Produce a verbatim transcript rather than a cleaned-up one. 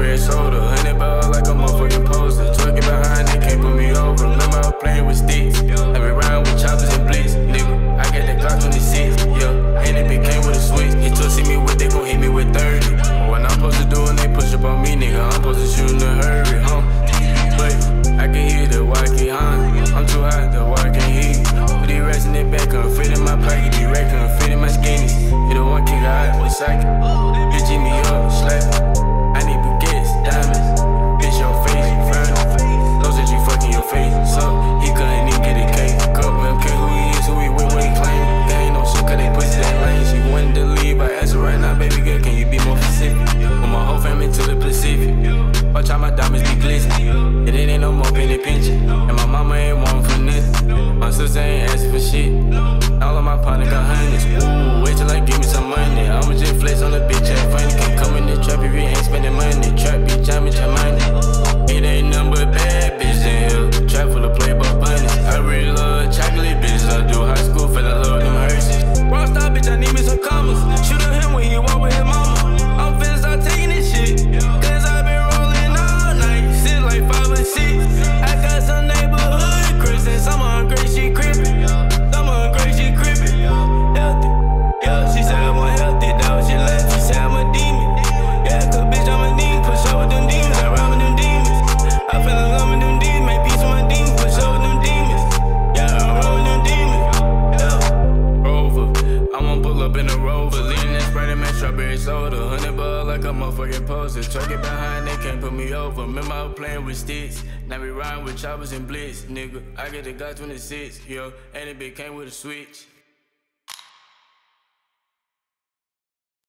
strawberry soda. Honey ball like a motherfucking poster. Twerking behind, they can't put me over. Remember I was playing with sticks. I be riding with choppers and blitz, nigga. I got that Glock twenty-six, yeah. And it became with a switch. It took see me with, they gon' hit me with thirty. What I'm supposed to do when they push up on me, nigga, I'm supposed to shoot in a hurry, huh? But I can hear the walkie, huh? I'm too hot, the water can't hear you. But he resting it back, couldn't fit in my pocket. He wreck, couldn't fit in my skinnies. Hit a one kick, I was psychic. Bitch, eat me up, slap it. I need baguettes, diamonds. Bitch, your face, furnace. Those that you fucking your face. So he couldn't even get a cake. Couple of them care who he is, who he with, what he claim. They ain't no shit, cause they pussy that lane. She wanted to leave, I asked her right now, baby girl, can you be more specific? Put my whole family to the Pacific. Watch how my diamonds be glistening. It ain't no more penny pinching. And my mama ain't one for nothing. My sister ain't asking for shit. All of my partners got hundreds. Ooh, wait till I give me some money. I'ma just flex on the bitch, act funny. Can't come in the trap if you ain't spending money. Trap bitch, I'm in your money. It ain't nothing but bad bitch in here. Trap full of playboy bunnies. I really love chocolate bitches. I do high school, fell in love with them Hershey's. Rockstar bitch, I need me some commas. Shoot at him when he walk with his mama. I'm finna start taking this shit. Cause I been rolling all night. Sit like five or six. I got some neighborhood Chris and some on great shit crippin'. Some on great shit crippin'. Healthy. Yeah, she said I'm unhealthy. That was she left. She said I'm a demon. Yeah, cause bitch, I'm a demon. Push up with them demons. I ride with them demons. I fell in love with them demons. Make peace with my demons. Push up with them demons. Yeah, I roll with them demons. Yeah. Rover. I'm gonna pull up in a Rover. Leaning that Sprite and man strawberry soda. Honey ball like a motherfucking poster. Truck it behind, they can't put me over. Remember I was playing with sticks. Now we riding with choppers and blitz, nigga. I get the Glock twenty-six, yo. And it became with a switch.